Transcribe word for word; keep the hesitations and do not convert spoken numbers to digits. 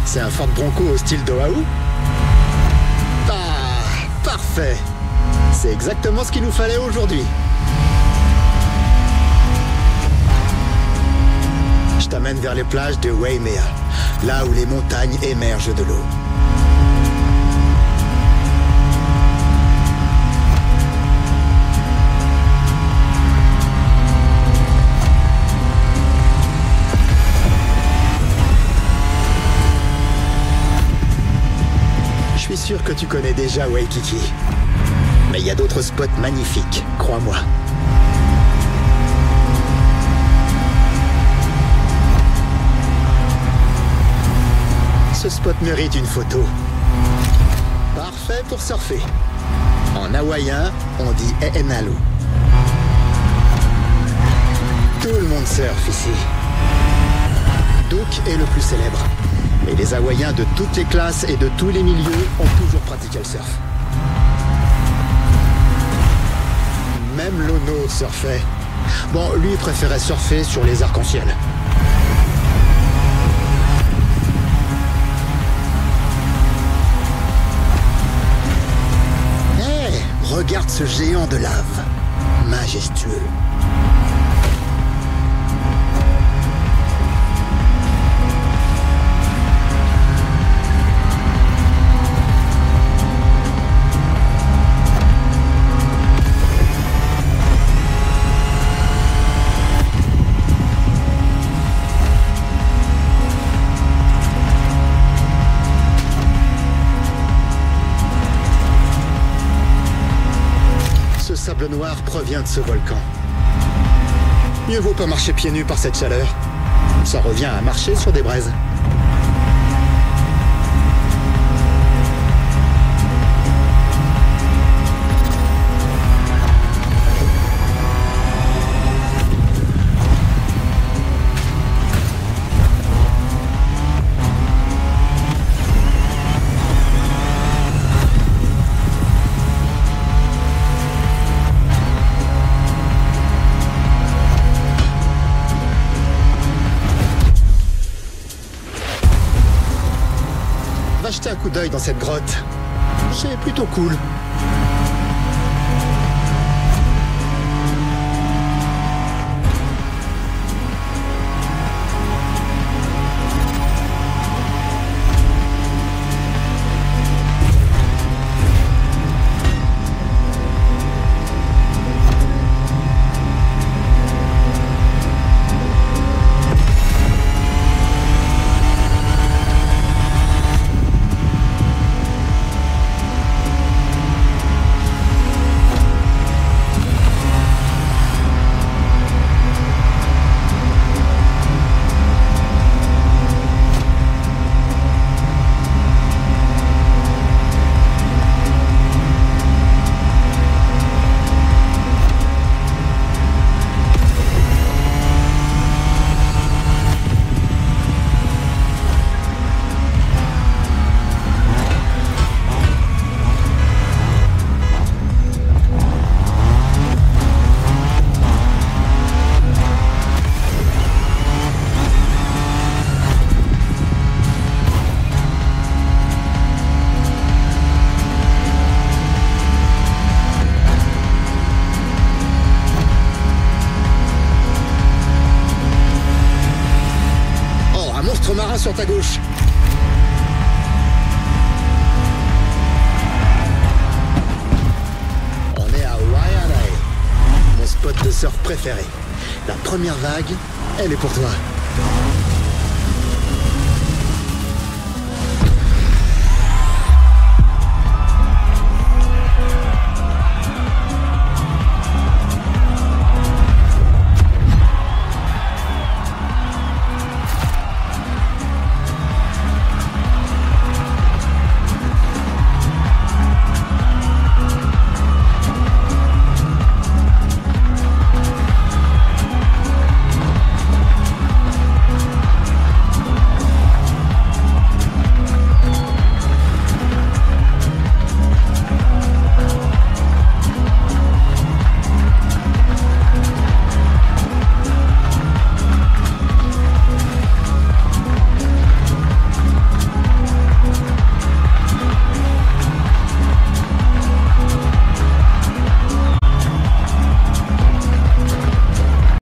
C'est un Ford Bronco au style d'Oahu? Ah, parfait. C'est exactement ce qu'il nous fallait aujourd'hui. Je t'amène vers les plages de Waimea, là où les montagnes émergent de l'eau. Je suis sûr que tu connais déjà Waikiki. Mais il y a d'autres spots magnifiques, crois-moi. Ce spot mérite une photo. Parfait pour surfer. En hawaïen, on dit E'enalu. Tout le monde surfe ici. Duke est le plus célèbre. Et les Hawaïens de toutes les classes et de tous les milieux ont toujours pratiqué le surf. Même Lono surfait. Bon, lui préférait surfer sur les arcs-en-ciel. Hé, hey, regarde ce géant de lave. Majestueux. Ce sable noir provient de ce volcan. Mieux vaut pas marcher pieds nus par cette chaleur. Ça revient à marcher sur des braises. Va jeter un coup d'œil dans cette grotte. C'est plutôt cool. Marin sur ta gauche. On est à Waianae, mon spot de surf préféré. La première vague, elle est pour toi.